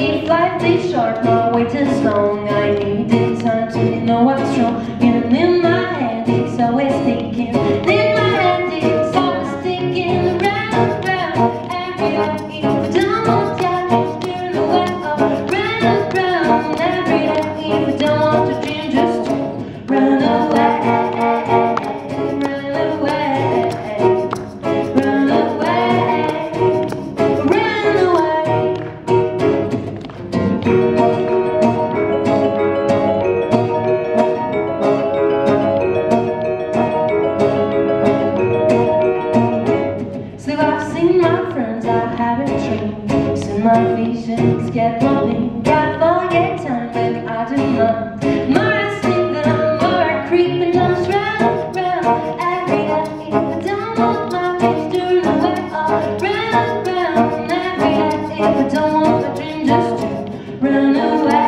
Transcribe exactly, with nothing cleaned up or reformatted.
If life is short, my wait is long. I needed time to know what's wrong. And in my head it's always thinking. In my head it's always thinking. Round, round, every day. If I don't want to turn away. Oh, round, round, every day. If I don't want to dream, just run away. Run away. Run away. Run away. So I've seen my friends, I haven't dreamed. Seen my visions get rolling. I forget time, but I do not. Might think that I'm more creeping just round, round every day. If I don't want my dreams turned away, oh, round, round every day. If I don't want my dream, just to run away.